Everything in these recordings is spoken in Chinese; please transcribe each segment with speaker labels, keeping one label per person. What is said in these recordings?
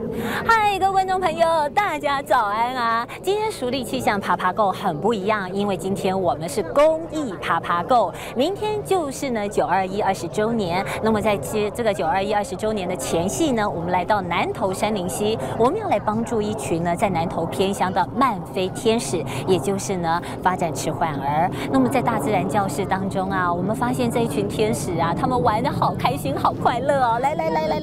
Speaker 1: 嗨，各位观众朋友，大家早安啊！今天熟力气象爬爬够很不一样，因为今天我们是公益爬爬够，明天就是呢921 20周年。那么在这个921 20周年的前夕呢，我们来到南投山林溪，我们要来帮助一群呢在南投偏乡的慢飞天使，也就是呢发展迟缓儿。那么在大自然教室当中啊，我们发现这一群天使啊，他们玩得好开心，好快乐哦！来，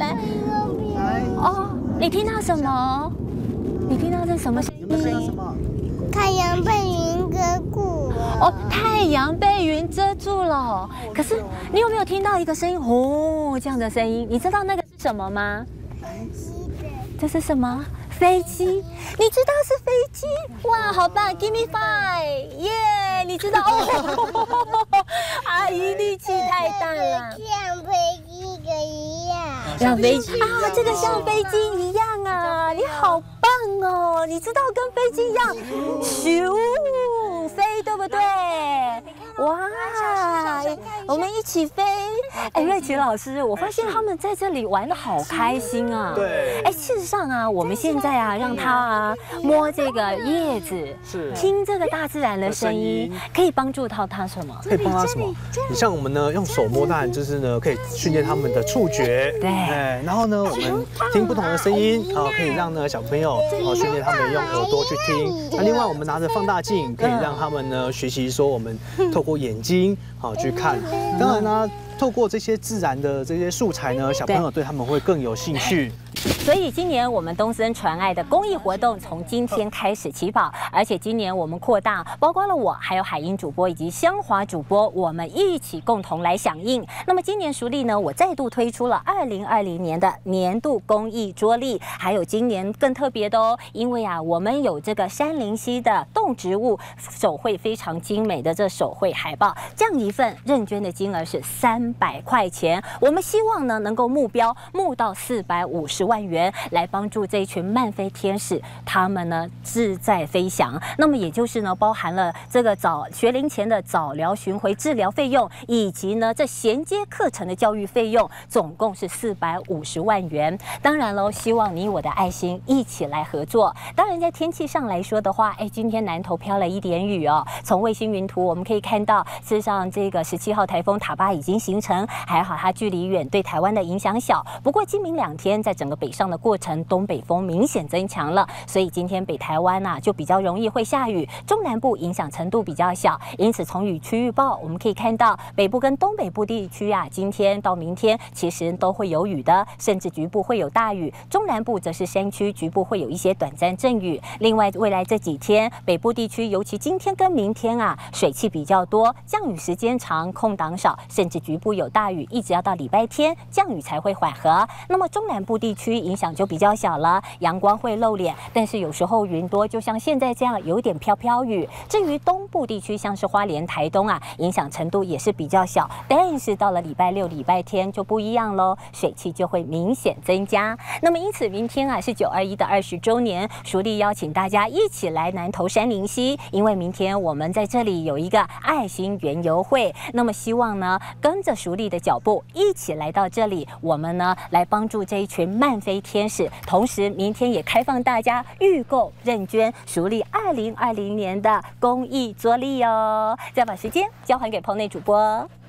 Speaker 1: 哦。你听到什么？你听到这什么声音？
Speaker 2: 有没有看到什么？
Speaker 3: 太阳被云遮住了。
Speaker 1: 哦，太阳被云遮住了。可是你有没有听到一个声音？哦，这样的声音，你知道那个是什么吗？这是什么？飞机？你知道是飞机？哇，好棒 ！Give me five， 耶！你知道哦？阿姨力气太大了。
Speaker 3: 像飞机的一样。
Speaker 1: 像飞机啊，这个像飞机一样啊！你好棒哦！你知道跟飞机一样，咻飞，对不对？哇，我们一起飞！哎，瑞琪老师，我发现他们在这里玩得好开心啊！
Speaker 2: 对，
Speaker 1: 哎，事实上啊，我们现在啊，让他啊摸这个叶子，
Speaker 2: 是
Speaker 1: 听这个大自然的声音，可以帮助到他什么？
Speaker 2: 可以帮他什么？你像我们呢，用手摸，当然就是呢，可以训练他们的触觉。
Speaker 1: 对，
Speaker 2: 哎，然后呢，我们听不同的声音啊，可以让呢小朋友训练他们用耳朵去听。那另外，我们拿着放大镜，可以让他们呢学习说我们透过眼睛去看。当然呢，透过这些自然的这些素材呢，小朋友对他们会更有兴趣。
Speaker 1: 所以今年我们东森传爱的公益活动从今天开始起跑，而且今年我们扩大，包括了我，还有海英主播以及香华主播，我们一起共同来响应。那么今年熟力呢，我再度推出了2020年的年度公益桌历，还有今年更特别的哦，因为啊，我们有这个山林溪的动植物手绘非常精美的这手绘海报，这样一份认捐的金额是300块钱，我们希望呢能够募到450万元。来帮助这一群慢飞天使，他们呢志在飞翔。那么也就是呢，包含了这个学龄前的早疗巡回治疗费用，以及呢这衔接课程的教育费用，总共是450万元。当然喽，希望你我的爱心一起来合作。当然，在天气上来说的话，哎，今天南投飘了一点雨哦。从卫星云图我们可以看到，事实上这个17号台风塔巴已经形成，还好它距离远，对台湾的影响小。不过今明2天在整个北上的过程，东北风明显增强了，所以今天北台湾就比较容易会下雨，中南部影响程度比较小。因此从雨区预报我们可以看到，北部跟东北部地区今天到明天其实都会有雨的，甚至局部会有大雨。中南部则是山区，局部会有一些短暂阵雨。另外未来这几天，北部地区尤其今天跟明天水汽比较多，降雨时间长，空档少，甚至局部有大雨，一直要到礼拜天降雨才会缓和。那么中南部地区影响就比较小了，阳光会露脸，但是有时候云多，就像现在这样有点飘飘雨。至于东部地区，像是花莲、台东影响程度也是比较小，但是到了礼拜六、礼拜天就不一样喽，水汽就会明显增加。那么因此明天是921的20周年，熟力邀请大家一起来南投山林溪，因为明天我们在这里有一个爱心园游会，那么希望呢跟着熟力的脚步一起来到这里，我们呢来帮助这一群慢飞天使，同时明天也开放大家预购认捐熟力2020年的公益桌历哦。再把时间交还给棚内主播。